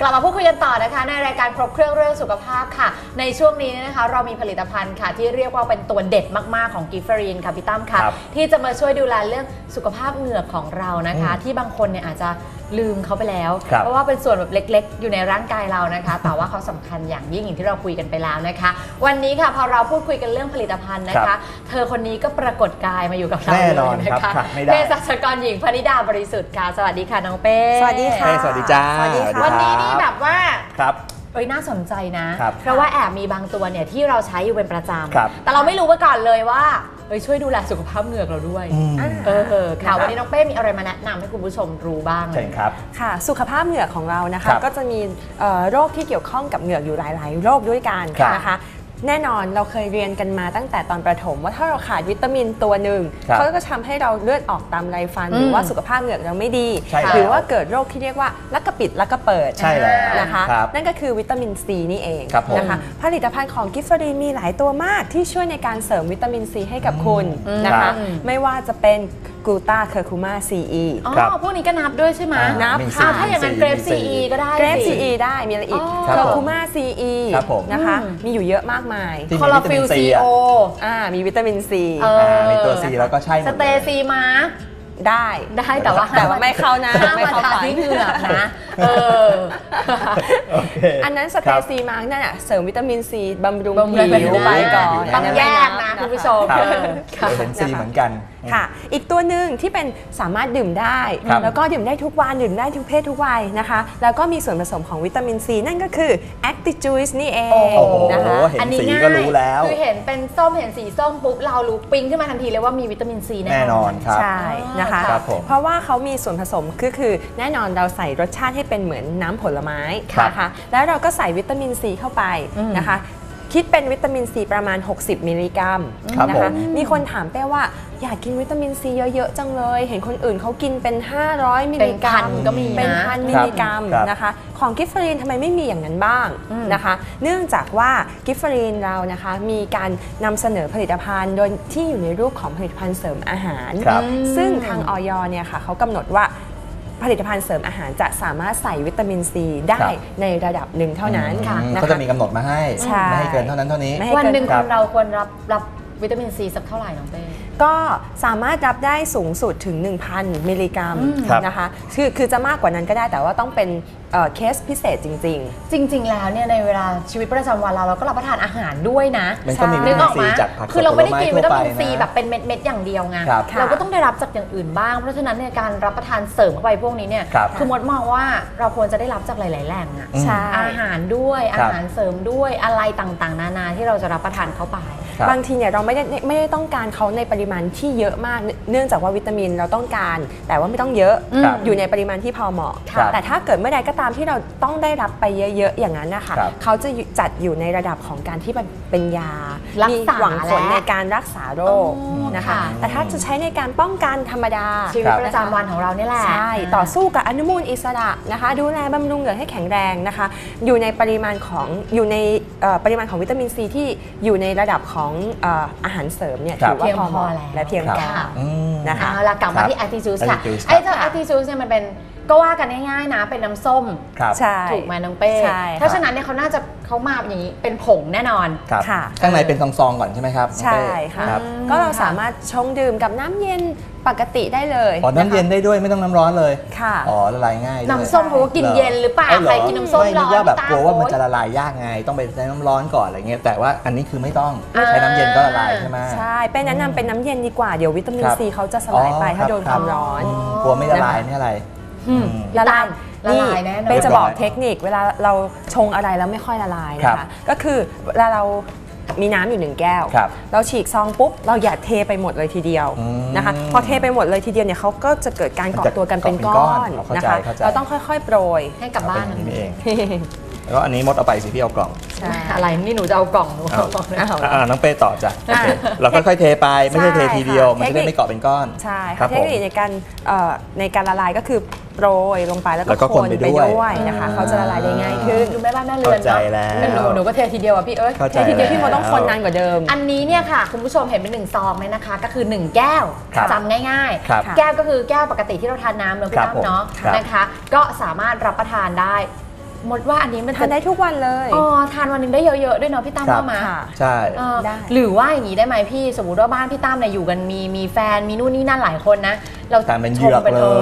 ลับมาพูดคุยกันต่อนะคะในรายการครบเครื่องเรื่องสุขภาพค่ะในช่วงนี้นะคะเรามีผลิตภัณฑ์ค่ะที่เรียกว่าเป็นตัวเด็ดมากๆของกิฟเฟอรีนค่ะพี่ตั้มค่ะที่จะมาช่วยดูแลเรื่องสุขภาพเหงือกของเรานะคะที่บางคนเนี่ยอาจจะลืมเขาไปแล้วเพราะว่าเป็นส่วนแบบเล็กๆอยู่ในร่างกายเรานะคะแต่ว่าเขาสำคัญอย่างยิ่งอย่างที่เราคุยกันไปแล้วนะคะวันนี้ค่ะพอเราพูดคุยกันเรื่องผลิตภัณฑ์นะคะเธอคนนี้ก็ปรากฏกายมาอยู่กับเราแน่นอนนะคะเภสัชกรหญิงพนิดาบริสุทธิ์ค่ะสวัสดีค่ะน้องเป้สวัสดีค่ะสวัสดีจ้าวันนี้นี่แบบว่าครับน่าสนใจนะเพราะว่าแอบมีบางตัวเนี่ยที่เราใช้อยู่เป็นประจำแต่เราไม่รู้มาก่อนเลยว่าช่วยดูแลสุขภาพเหงือกเราด้วยค่ะวันนี้น้องเป้มีอะไรมาแนะนำให้คุณผู้ชมรู้บ้างใช่ครับค่ะสุขภาพเหงือกของเรานะคะก็จะมีโรคที่เกี่ยวข้องกับเหงือกอยู่หลายๆโรคด้วยกันนะคะแน่นอนเราเคยเรียนกันมาตั้งแต่ตอนประถมว่าถ้าเราขาดวิตามินตัวหนึ่งเขาก็ทำให้เราเลือดออกตามไรฟันหรือว่าสุขภาพเหงือกเราไม่ดีหรือว่าเกิดโรคที่เรียกว่าลักกระปิดลักกระเปิดนะคะนั่นก็คือวิตามินซีนี่เองนะคะผลิตภัณฑ์ของกิฟเฟอรีนมีหลายตัวมากที่ช่วยในการเสริมวิตามินซีให้กับคุณนะคะไม่ว่าจะเป็นกลูตาเคอร์คูมาซีอีพวกนี้ก็นับด้วยใช่ไหมนับถ้าอย่างนั้นเกรฟซีอีก็ได้เกรฟซีอีได้มีอะไรอีกเคอร์คูมาซีอีนะคะมีอยู่เยอะมากมายคลอโรฟิลซีโอมีวิตามินซีมีตัวซีแล้วก็ใช่สเตซีมาได้แต่ว่าไม่เข้านะไม่เข้าไปที่เหงือกนะอันนั้นสเตซีมาร์กนั่นอ่ะเสริมวิตามินซีบำรุงผิวไปก่อนต้องแยกนะคุณผู้ชมเห็นซีเหมือนกันค่ะอีกตัวหนึ่งที่เป็นสามารถดื่มได้แล้วก็ดื่มได้ทุกวันดื่มได้ทุกเพศทุกวัยนะคะแล้วก็มีส่วนผสมของวิตามินซีนั่นก็คือ Active Juice นี่เองนะคะเห็นสีก็รู้แล้วคือเห็นเป็นส้มเห็นสีส้มปุ๊บเรารู้ปิ๊งขึ้นมาทันทีเลยว่ามีวิตามินซีแน่นอนครับใช่นะคะเพราะว่าเขามีส่วนผสมคือแน่นอนเราใส่รสชาติให้เป็นเหมือนน้ำผลไม้นะคะแล้วเราก็ใส่วิตามินซีเข้าไปนะคะคิดเป็นวิตามินซีประมาณ60มิลลิกรัมนะคะมีคนถามเป้ว่าอยากกินวิตามินซีเยอะๆจังเลยเห็นคนอื่นเขากินเป็น500มิลลิกรัมก็มีเป็น1,000มิลลิกรัมนะคะของกิฟเฟอรีนทำไมไม่มีอย่างนั้นบ้างนะคะเนื่องจากว่ากิฟเฟอรีนเรานะคะมีการนำเสนอผลิตภัณฑ์โดยที่อยู่ในรูปของผลิตภัณฑ์เสริมอาหารซึ่งทางอย.เนี่ยค่ะเขากำหนดว่าผลิตภัณฑ์เสริมอาหารจะสามารถใส่วิตามินซีได้ในระดับหนึ่งเท่านั้นก็จะมีกำหนดมาให้ไม่ให้เกินเท่านั้นเท่านี้วันหนึ่งเราควรรับวิตามินซีสักเท่าไหร่น้องเป้ก็สามารถรับได้สูงสุดถึง 1,000 มิลลิกรัมนะคะคือจะมากกว่านั้นก็ได้แต่ว่าต้องเป็นเคสพิเศษจริงๆแล้วเนี่ยในเวลาชีวิตประจำวันเราก็รับประทานอาหารด้วยนะมันก็มีวิตามินซีจากผักคือเราไม่ได้กินวิตามินซีแบบเป็นเม็ดๆอย่างเดียวไงเราก็ต้องได้รับจากอย่างอื่นบ้างเพราะฉะนั้นในการรับประทานเสริมเข้าไปพวกนี้เนี่ยคือมดมองว่าเราควรจะได้รับจากหลายๆแหล่งอะอาหารด้วยอาหารเสริมด้วยอะไรต่างๆนานาที่เราจะรับประทานเข้าไปบางทีเนี่ยเราไม่ได้ต้องการเขาในปริมาณที่เยอะมากเนื่องจากว่าวิตามินเราต้องการแต่ว่าไม่ต้องเยอะอยู่ในปริมาณที่พอเหมาะแต่ถ้าเกิดเมื่อใดก็ตามที่เราต้องได้รับไปเยอะๆอย่างนั้นนะคะเขาจะจัดอยู่ในระดับของการที่เป็นยามีหวังผลในการรักษาโรคนะคะแต่ถ้าจะใช้ในการป้องกันธรรมดาชีวิตประจำวันของเราเนี่ยแหละใช่ต่อสู้กับอนุมูลอิสระนะคะดูแลบำรุงเหงือกให้แข็งแรงนะคะอยู่ในปริมาณของวิตามินซีที่อยู่ในระดับของอาหารเสริมเนี่ยถือว่าพอเหมาะและเพียงพอนะคะแล้วกลับมาที่ Active Juice ค่ะไอ้เจ้า Active Juice เนี่ยมันเป็นก็ว่ากันง่ายๆนะเป็นน้ำส้มถูกไหมน้องเป้เพราะฉะนั้นเนี่ยเขามาอย่างนี้เป็นผงแน่นอนค่ะข้างในเป็นซองๆก่อนใช่ไหมครับใช่ค่ะก็เราสามารถชงดื่มกับน้ำเย็นปกติได้เลยน้ำเย็นได้ด้วยไม่ต้องน้ำร้อนเลยค่ะละลายง่ายน้ำส้มเพราะว่ากินเย็นหรือเปล่าใครกินน้ำส้มร้อนไม่นึกว่าแบบกลัวว่ามันจะละลายยากไงต้องไปใช้น้ำร้อนก่อนอะไรเงี้ยแต่ว่าอันนี้คือไม่ต้องใช้น้ำเย็นก็ละลายใช่ไหมใช่เป็นแนะนำเป็นน้ำเย็นดีกว่าเดี๋ยววิตามินซีเขาจะสลายไปถ้าโดนความร้อนกลัวไม่ละลายนี่อะไรละลายแน่นอนเป็นจะบอกเทคนิคเวลาเราชงอะไรแล้วไม่ค่อยละลายนะคะก็คือเวลาเรามีน้ำอยู่1แก้วเราฉีกซองปุ๊บเราอย่าเทไปหมดเลยทีเดียวนะคะพอเทไปหมดเลยทีเดียวเนี่ยเขาก็จะเกิดการเกาะตัวกันเป็นก้อนนะคะเราต้องค่อยๆโปรยให้กลับบ้านนั่นเองแล้วอันนี้มดเอาไปสิพี่เอากล่องอะไรนี่หนูจะเอากล่องหนูเอากล่องน้องเป้ต่อจ้ะเราค่อยๆเทไปไม่ใช่เททีเดียวมันจะได้ไม่เกาะเป็นก้อนใช่เทคนิคในการละลายก็คือโปรยลงไปแล้วก็คนไปด้วยนะคะเขาจะละลายได้ง่ายขึ้นดูแม่บ้านแม่เรือนเนาะหนูก็เททีเดียวอ่ะพี่เททีเดียวพี่โมต้องคนนานกว่าเดิมอันนี้เนี่ยค่ะคุณผู้ชมเห็นเป็น1ซองเลยนะคะก็คือ1แก้วจำง่ายๆแก้วก็คือแก้วปกติที่เราทานน้ำเนาะพี่ตั้มเนาะนะคะก็สามารถรับประทานได้มดว่าอันนี้มันทานได้ทุกวันเลยอ๋อทานวันหนึงได้เยอะๆด้วยเนาะพี่ตั้มครับว่ามาค่ะใช่ได้หรือว่าอย่างนี้ได้ไหมพี่สมมติว่าบ้านพี่ตั้มเนี่ยอยู่กันมีแฟนมีนู่นนี่นั่นหลายคนนะเราทานเป็นเหยือกชงเลย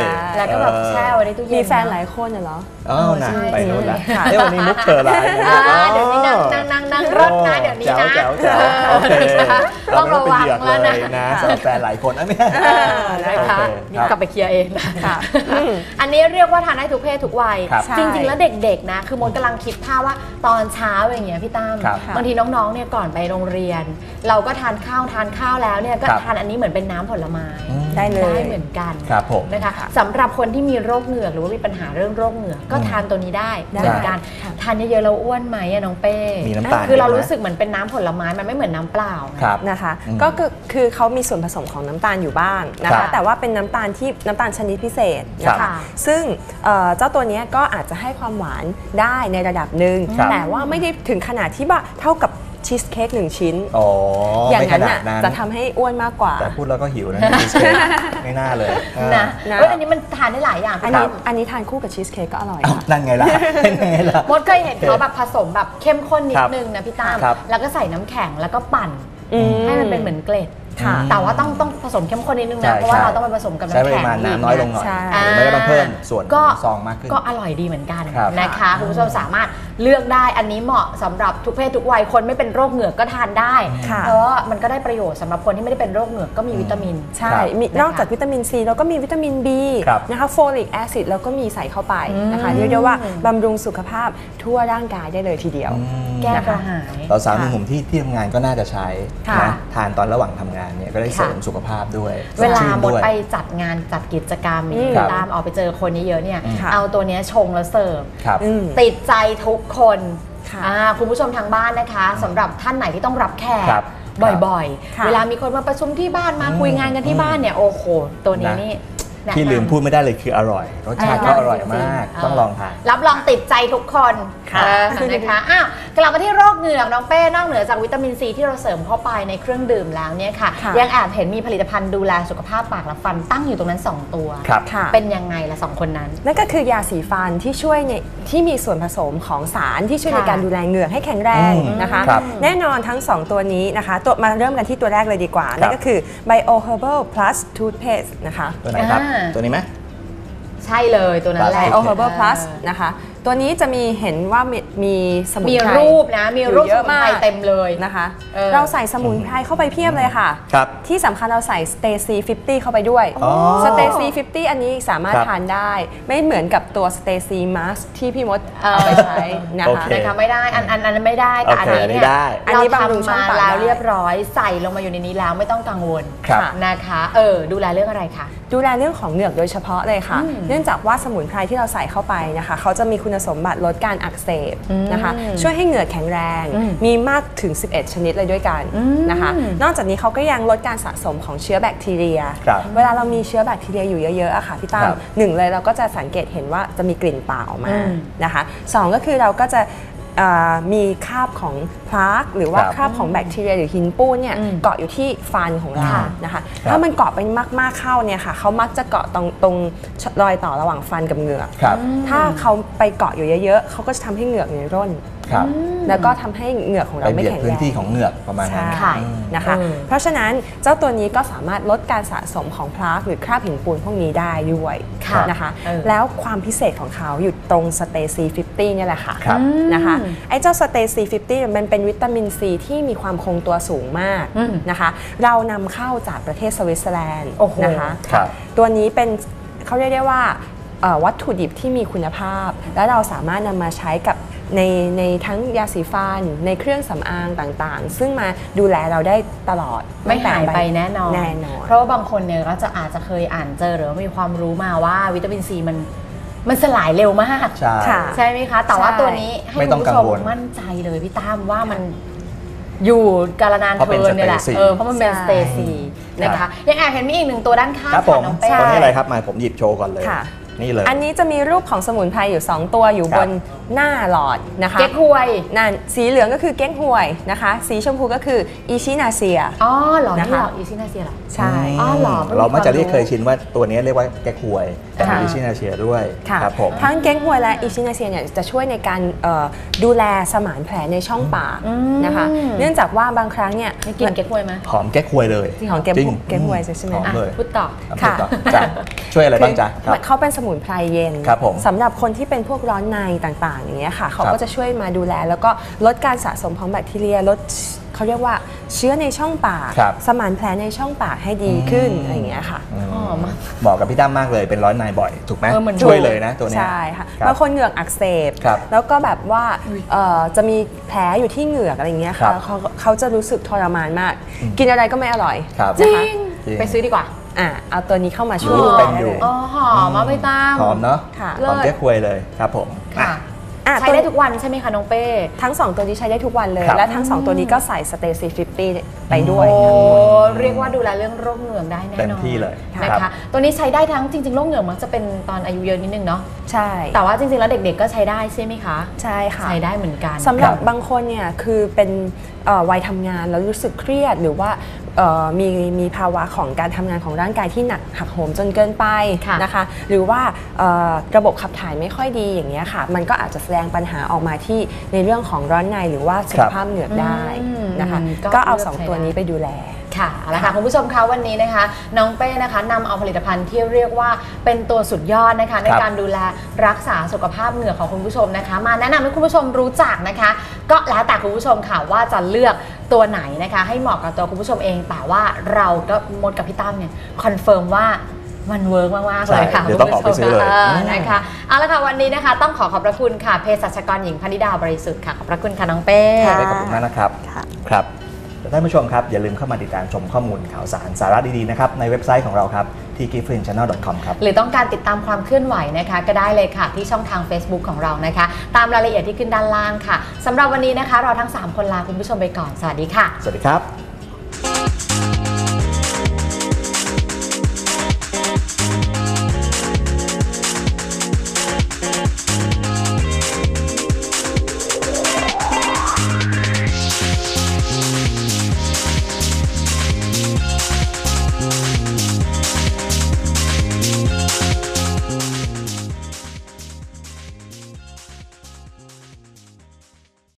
แล้วก็แบบแช่ไว้ในตู้เย็นมีแฟนหลายคนเหรออ้าวนะใช่ไปนู้นละค่ะวันนี้มุกเชอร์ไลน์นะเดี๋ยวนี้นั่งรถนะเดี๋ยวนี้นะแจ๋วโอเคต้องระวังเราไม่แล้วต้นะองไปเหยือกเลยนะสำหรับแฟนหลายคนอันนี้นะคะโอเคนี่กลับไปเคลียร์เองนะค่ะอันนี้เรียกว่าทานได้ทุกเพศทุกวัยครับจริง ๆ แล้วเด็กๆนะคือมดกำลังคิดภาพว่าตอนเช้าอย่างเงี้ยพี่ตั้มครับบางทีน้องๆเนี่ยก่อนไปโรงเรียน เราก็ทานข้าวแล้วเนี่ยก็ครับทานอันนี้เหมือนเป็นน้ำผลไม้ได้เลยได้เหมือนกันครับผมนะคะสำหรับคนที่มีโรคเหงือกหรือว่ามีปัญหาเรื่องโรคเหงือกก็ทานตัวนี้ได้เหมือนกันค่ะทานเยอะๆเราอ้วนไหมอะน้องเป้มีน้ำตาลคือเราเยอะไหมรู้สึกเหมือนเป็นน้ำผลไม้มันไม่เหมือนน้ำเปล่าครับนะคะอืมก็คือเขามีส่วนผสมของน้ำตาลอยู่บ้างนะครัคะบแต่ว่าเป็นน้ำตาลชนิดพิเศษนะครัคะบซึ่งเจ้าตัวเนี้ยก็อาจจะให้ความหวานได้ในระดับหนึ่งครับแต่ว่าไม่ได้ถึงขนาดที่ว่าเท่ากับชีสเค้ก1 ชิ้นอ๋ออย่างไม่ขนั้นนาดน่ะนั้นจะทำให้อ้วนมากกว่าแต่พูดแล้วก็หิวนะชีสเค้กไม่น่าเลยนะนะเอ้ยอันนี้มันทานได้หลายอย่างอันพี่นี้ตั้มอันนี้ทานคู่กับชีสเค้กก็อร่อยอ้าวค่ะนั่นไงล่ะเป็นไงล่ะมดเคยเห็นเขาแบบผสมแบบเข้มข้นนิคดรับนึงนะพี่ตั้มครับแล้วก็ใส่น้ำแข็งแล้วก็ปั่นอืมให้มันเป็นเหมือนเกล็ดค่ะแต่ว่าต้องผสมเข้มข้นนิดนึงใช่นะเพราะว่าใช่เราต้องไปผสมกับใช้น้ำปแข็ริงมาณน้ำน้อยลงหน่อยใช่หรือไม่ก็ต้องเพิ่มส่วนก็ซองมากขึ้นก็อร่อยดีเหมือนกันครับนะคะคุณผู้ชมสามารถเลือกได้อันนี้เหมาะสำหรับทุกเพศทุกวัยคนไม่เป็นโรคเหงือกก็ทานได้ค่ะเพราะว่ามันก็ได้ประโยชน์สำหรับคนที่ไม่ได้เป็นโรคเหงือกก็มีวิตามินใช่ครับมีนะคะนอกจากวิตามินซีเราก็มีวิตามิน B ครับนะคะโฟลิกแอซิดแล้วก็มีใส่เข้าไปนะคะอืมเรียกได้ว่าบำรุงสุขภาพทั่วร่างกายได้เลยทีเดียวแก้กระหายเราสาวหนุ่มๆที่ทำงานก็น่าจะใช้ค่ะนะทานตอนระหว่างทำงานเนี่ยก็ได้เสริมค่ะสุขภาพด้วยเวลาชื่นหมดด้วยไปจัดงานจัดกิจกรรมครับตามออกไปเจอคนเยอะๆเนี่ยค่ะเอาตัวเนี้ยชงแล้วเสิร์ฟครับอืมติดใจทุกคนค่ะคุณผู้ชมทางบ้านนะคะสำหรับท่านไหนที่ต้องรับแขกครับบ่อยค่ะๆ เวลามีคนมาประชุมที่บ้านมาคุยงานกันที่บ้านเนี่ยโอ้โหตัวนี้นี่แนะนำที่ลืมพูดไม่ได้เลยคืออร่อย รสชาติก็อร่อยมาก ต้องลองทานรับรองติดใจทุกคนค่ะนะคะอ้าวกลับมาที่โรคเหงือกน้องเป้นอกเหนือจากวิตามินซีที่เราเสริมเข้าไปในเครื่องดื่มแล้วเนี่ยค่ะค่ะยังแอบเห็นมีผลิตภัณฑ์ดูแลสุขภาพปากและฟันตั้งอยู่ตรงนั้น 2 ตัวครับค่ะเป็นยังไงละ2 คนนั้นนั่นก็คือยาสีฟันที่ช่วยที่มีส่วนผสมของสารที่ช่วยค่ะในการดูแลเหงือกให้แข็งแรงอืมนะคะครับแน่นอนทั้ง 2 ตัวนี้นะคะมาเริ่มกันที่ตัวแรกเลยดีกว่า นั่นก็คือ Bio Herbal Plus Toothpaste นะคะตัวไหนครับอ่าตัวนี้ไหมใช่เลยตัวนั้นแหละ Bio Herbal Plus นะคะ ตัวนี้จะมีเห็นว่ามีสมุนมีไพรรูปนะมีรูปเยสอะมุนมากไพรเต็มเลยนะคะเราเราใส่สมุนไพรเข้าไปเพียบเลยค่ะครับที่สำคัญเราใส่ Stacy 50 เข้าไปด้วยอ๋อ Stacy 50 อันนี้สามารถครับทานได้ ไม่เหมือนกับตัว Stacy Mask ที่พี่มดเอาไปใช้นะโอคะเคนะคะไม่ได้อันนั้นไม่ได้แต่อันโอเคนี้อันนี้เนี่ยได้อันเรานี้บำรุงทำช่องมาปากแล้วได้เรียบร้อยใส่ลงมาอยู่ในนี้แล้วไม่ต้องกังวลครับนะคะดูแลเรื่องอะไรคะดูแลเรื่องของเหงือกโดยเฉพาะเลยค่ะอืมเนื่องจากว่าสมุนไพรที่เราใส่เข้าไปนะคะ เขาจะมีคุณสมบัติลดการอักเสบนะคะ ช่วยให้เหงือกแข็งแรง มีมากถึง 11 ชนิดเลยด้วยกันนะคะ นอกจากนี้เขาก็ยังลดการสะสมของเชื้อแบคทีเรียครับเวลาเรามีเชื้อแบคทีเรียอยู่เยอะๆอะค่ะพี่ตั้คมรับหนึ่งเลยเราก็จะสังเกตเห็นว่าจะมีกลิ่นปากออกมาอืมนะคะสองก็คือเราก็จะมีคราบของพลาสหรือว่าครับคราบของแบคทีเรียหรือหินปูนเนี่ยเกาะอยู่ที่ฟันของเราค่ะนะคะครับถ้ามันเกาะไปมากๆเข้าเนี่ยค่ะเขามักจะเกาะตรงรอยต่อระหว่างฟันกับเหงือกครับถ้าเขาไปเกาะอยู่เยอะๆเขาก็จะทำให้เหงือกเนี่ยร่นครับแล้วก็ทำให้เหงือกของไปเราไม่เบียดแข็งพื้แรนที่งของเหงือกประมาณนั้นใช่อืมนะคะ เพราะฉะนั้นเจ้าตัวนี้ก็สามารถลดการสะสมของพลาสหรือคราบหินปูนพวกนี้ได้ด้วยค่ะนะคะเออแล้วความพิเศษของเขาอยู่ตรงสเตซี50เนี่ยแหละค่ะครับนะคะไอ้เจ้าสเตซี50มันเป็นวิตามินซีที่มีความคงตัวสูงมากนะคะ เรานำเข้าจากประเทศสวิตเซอร์แลนด์โอ้โหนะคะครับตัวนี้เป็นเขาเรียกได้ว่าวัตถุดิบที่มีคุณภาพ และเราสามารถนำมาใช้กับในทั้งยาสีฟันในเครื่องสำอางต่างๆ ซึ่งมาดูแลเราได้ตลอดไม่หายไปแน่นอนแน่นอนเพราะว่าบางคนเนี่ยก็จะอาจจะเคยอ่านเจอหรือว่ามีความรู้มาว่าวิตามินซีมันสลายเร็วมากใช่ค่ะใช่ไหมคะ แต่ว่าใช่ตัวนี้ให้ไม่คุต้อณงผู้ชมกังวลมั่นใจเลยพี่ตั้มว่ามันอยู่กาลนานเพราะเทิเป็นนเนี่ยแหละ Stacy เพราะมันเป็นใช่สเตซีนะคะยังแอบเห็นมีอีกหนึ่งตัวด้านข้างครับผมน้องเป้ตัวนี้อะไรครับมาผมหยิบโชว์ก่อนเลยค่ะนี่เลยอันนี้จะมีรูปของสมุนไพรอยู่2ตัวอยู่บนหน้าหลอดนะคะเก๊กฮวยนั่นสีเหลืองก็คือเก๊กฮวยนะคะสีชมพูก็คืออีชินาเซียอ๋อเหรอนะคะนี่เหรออีชินาเซียเหรอใช่อ๋อเหรอเรามักจะเรียกเคยชินว่าตัวนี้เรียกว่าแก๊กฮวยแต่มีอิชินาเซียด้วยครับผมทั้งเก๊กฮวยและอิชินาเซียเนี่ยจะช่วยในการดูแลสมานแผลในช่องปากนะคะเนื่องจากว่าบางครั้งเนี่ยกินเก๊กฮวยไหมหอมแก๊กฮวยเลยจริงของเก๊กฮวยใช่ไหมพูดต่อค่ะช่วยอะไรบ้างจ๊ะเขาเป็นสมุนไพรเย็นครับผมสำหรับคนที่เป็นพวกร้อนในต่างๆอย่างเงี้ยค่ะเขาก็จะช่วยมาดูแลแล้วก็ลดการสะสมของแบคทีเรียลดเขาเรียกว่าเชื้อในช่องปากสมานแผลในช่องปากให้ดีขึ้นอะไรอย่างเงี้ยค่ะเหมาะกับพี่ตั้มมากเลยเป็นร้อนในบ่อยถูกไหมช่วยเลยนะตัวนี้ใช่ค่ะบางคนเหงือกอักเสบแล้วก็แบบว่าจะมีแผลอยู่ที่เหงือกอะไรอย่างเงี้ยค่ะเขาจะรู้สึกทรมานมากกินอะไรก็ไม่อร่อยจริงไปซื้อดีกว่าเอาตัวนี้เข้ามาช่วยเป็นอยู่หอมมาไม่ตามหอมเนาะหอมแก้ควยเลยครับผมใช้ได้ทุกวันใช่ไหมคะน้องเป้ทั้ง2ตัวนี้ใช้ได้ทุกวันเลยและทั้ง2ตัวนี้ก็ใส่สเตซี่50ไปด้วยเรียกว่าดูแลเรื่องโรคเหงือกได้แน่นอนเต็มที่เลยนะคะตัวนี้ใช้ได้ทั้งจริงๆโรคเหงือกมันจะเป็นตอนอายุเยอะนิดนึงเนาะใช่แต่ว่าจริงๆแล้วเด็กๆก็ใช้ได้ใช่ไหมคะใช่ค่ะใช้ได้เหมือนกันสำหรับบางคนเนี่ยคือเป็นวัยทำงานแล้วรู้สึกเครียดหรือว่ามีภาวะของการทำงานของร่างกายที่หนักหักโหมจนเกินไปนะคะหรือว่าระบบขับถ่ายไม่ค่อยดีอย่างเงี้ยค่ะมันก็อาจจะแสดงปัญหาออกมาที่ในเรื่องของร้อนในหรือว่าสุขภาพเหงือกได้นะคะก็เอา2ตัวนี้ไปดูแลค่ะเอาละค่ะคุณผู้ชมคะวันนี้นะคะน้องเป้นะคะนำเอาผลิตภัณฑ์ที่เรียกว่าเป็นตัวสุดยอดนะคะในการดูแลรักษาสุขภาพเหงือกของคุณผู้ชมนะคะมาแนะนำให้คุณผู้ชมรู้จักนะคะก็แล้วแต่คุณผู้ชมค่ะว่าจะเลือกตัวไหนนะคะให้เหมาะกับตัวคุณผู้ชมเองแต่ว่าเราก็มดกับพี่ตั้มเนี่ยคอนเฟิร์มว่ามันเวิร์กมากๆเลยค่ะเดี๋ยวต้องออกไปซื้อเลยนะคะเอาละค่ะวันนี้นะคะต้องขอบพระคุณค่ะเภสัชกรหญิงพนิดาบริสุทธิ์ค่ะขอบพระคุณค่ะน้องเป้ขอบคุณมากนะครับครับท่านผู้ชมครับอย่าลืมเข้ามาติดตามชมข้อมูลข่าวสารสาระดีๆนะครับในเว็บไซต์ของเราครับที่ giftfreenchannel.com ครับหรือต้องการติดตามความเคลื่อนไหวนะคะก็ได้เลยค่ะที่ช่องทาง Facebook ของเรานะคะตามรายละเอียดที่ขึ้นด้านล่างค่ะสำหรับวันนี้นะคะเราทั้ง3คนลาคุณผู้ชมไปก่อนสวัสดีค่ะสวัสดีครับ